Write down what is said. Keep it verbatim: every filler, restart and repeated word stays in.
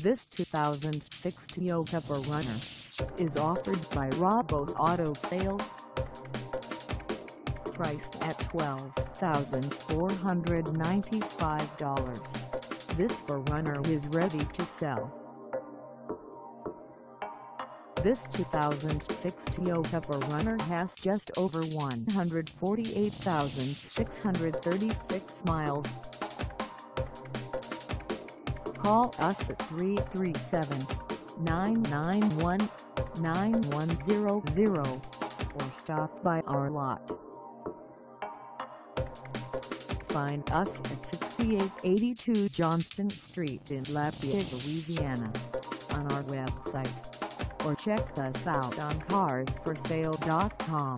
This two thousand six Toyota four runner is offered by Rabeaux Auto Sales. Priced at twelve thousand four hundred ninety-five dollars, this four runner is ready to sell. This two thousand six Toyota four runner has just over one hundred forty-eight thousand six hundred thirty-six miles. Call us at three three seven, nine nine one, nine one zero zero or stop by our lot. Find us at sixty-eight eighty-two Johnston Street in Lafayette, Louisiana, on our website, or check us out on cars for sale dot com.